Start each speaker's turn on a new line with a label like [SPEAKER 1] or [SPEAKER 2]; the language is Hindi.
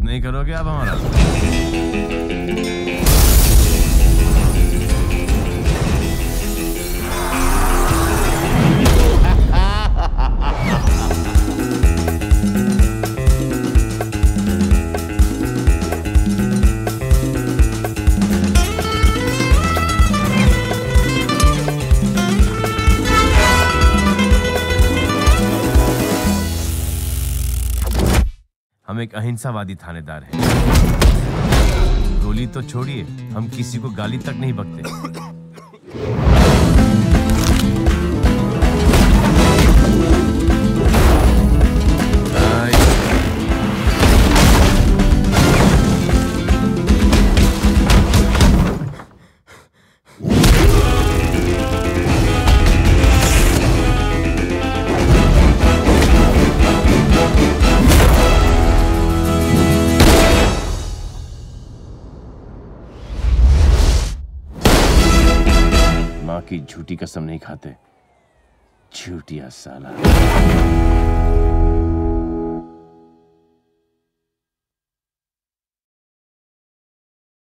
[SPEAKER 1] स्वागत नहीं करोगे आप हमारा? हम एक अहिंसावादी थानेदार हैं। गोली तो छोड़िए, हम किसी को गाली तक नहीं बकते। माँ की झूठी कसम नहीं खाते, झूठिया साला।